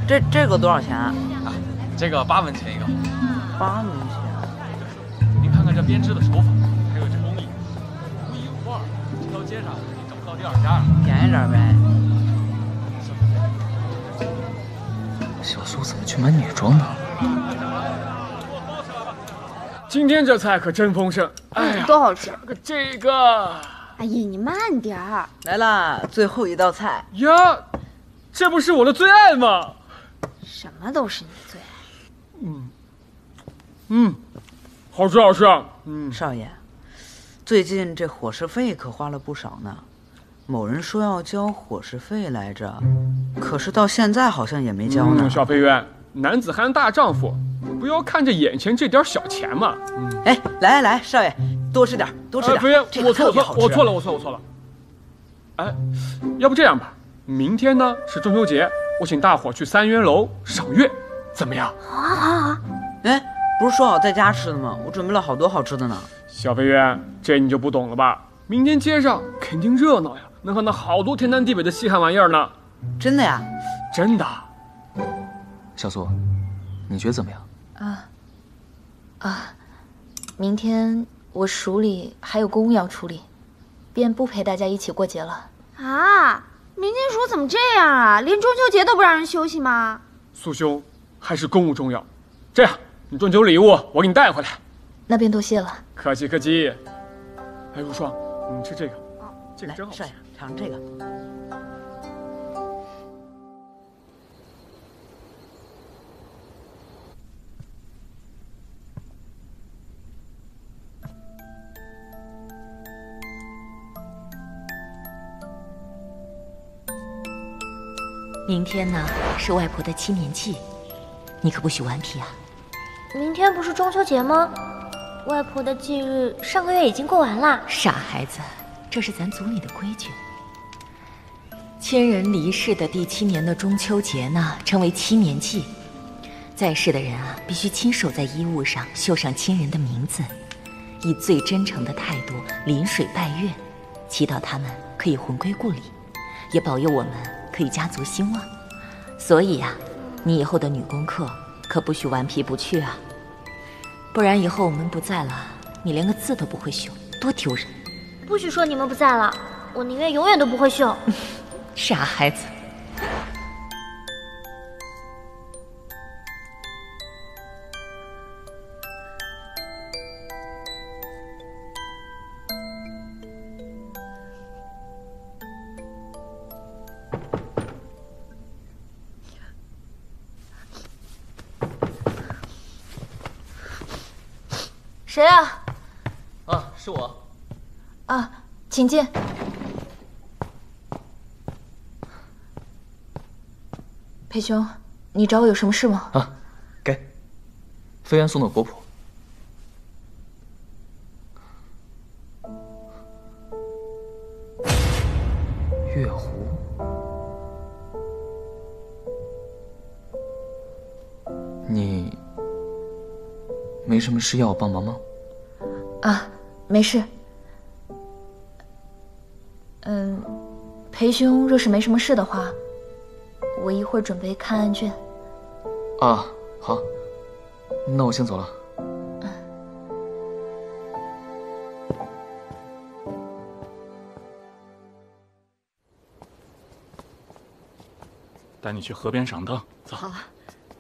这个多少钱啊？ 啊，这个8文钱一个。 8文钱。 您看看这编织的手法，还有这工艺，独一无二，这条街上你找不到第二家了。 便宜点呗。 小苏怎么去买女装呢？ 今天这菜可真丰盛，哎呀， 多好吃！ 这个， 哎呀，你慢点儿。 来啦，最后一道菜呀，这不是我的最爱吗？ 什么都是你最爱。 好吃好吃。 少爷，最近这伙食费可花了不少呢。某人说要交伙食费来着，可是到现在好像也没交呢。 小飞渊，男子汉大丈夫，不要看着眼前这点小钱嘛。 哎，来，少爷，多吃点，多吃点。 飞渊， 这个特别好吃。 我错了。哎，要不这样吧，明天呢是中秋节，我请大伙去3元楼赏月，怎么样？ 好。 哎，不是说好在家吃的吗？我准备了好多好吃的呢。 小飞渊，这你就不懂了吧？明天街上肯定热闹呀，能看到好多天南地北的稀罕玩意儿呢。 真的呀？ 真的。 小苏，你觉得怎么样？ 明天我署里还有公务要处理，便不陪大家一起过节了。 啊，民警署怎么这样啊？连中秋节都不让人休息吗？ 苏兄，还是公务重要。这样，你中秋礼物我给你带回来。 那便多谢了。 客气。哎，如霜，你吃这个，这个真好吃。 少爷，尝这个。 明天呢是外婆的7年忌，你可不许顽皮啊！ 明天不是中秋节吗？外婆的忌日上个月已经过完了。 傻孩子，这是咱族里的规矩。亲人离世的第7年的中秋节呢，称为7年忌。在世的人啊，必须亲手在衣物上绣上亲人的名字，以最真诚的态度临水拜月，祈祷他们可以魂归故里，也保佑我们可以家族兴旺。所以呀，你以后的女功课可不许顽皮不去啊，不然以后我们不在了，你连个字都不会绣，多丢人！ 不许说你们不在了，我宁愿永远都不会绣。 傻孩子。 谁啊？ 啊，是我。 啊，请进。裴兄，你找我有什么事吗？ 啊，给，飞渊送的果脯。月湖。你没什么事要我帮忙吗？ 啊，没事。裴兄若是没什么事的话，我一会儿准备看案卷。 啊，好，那我先走了。 带你去河边赏灯，走。 好啊。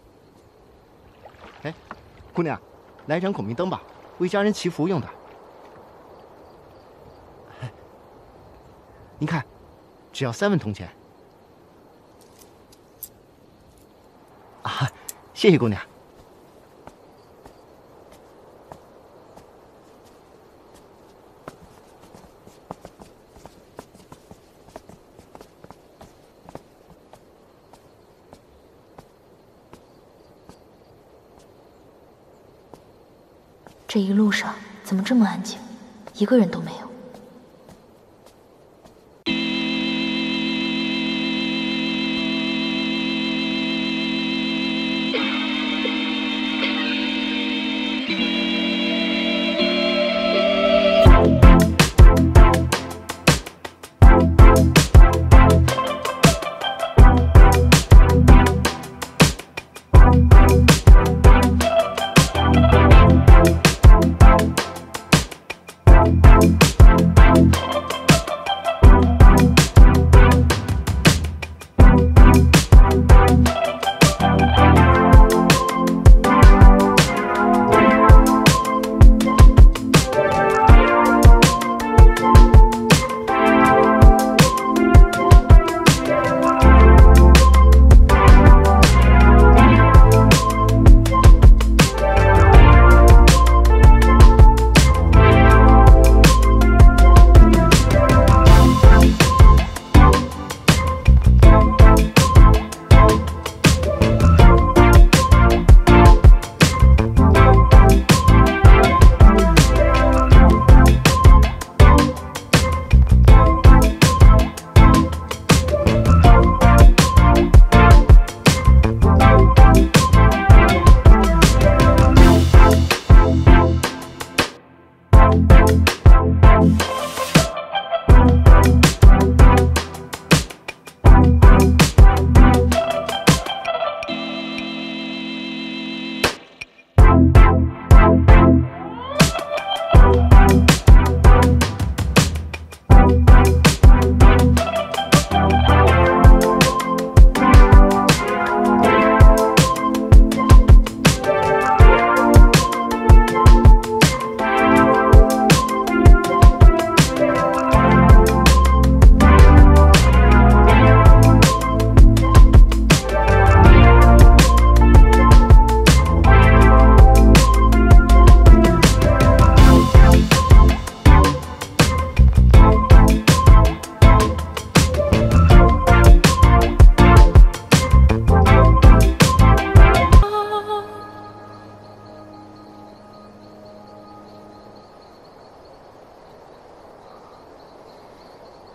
哎，姑娘，来一盏孔明灯吧，为家人祈福用的。您看，只要3文铜钱。啊，谢谢姑娘。 这一路上怎么这么安静，一个人都没有？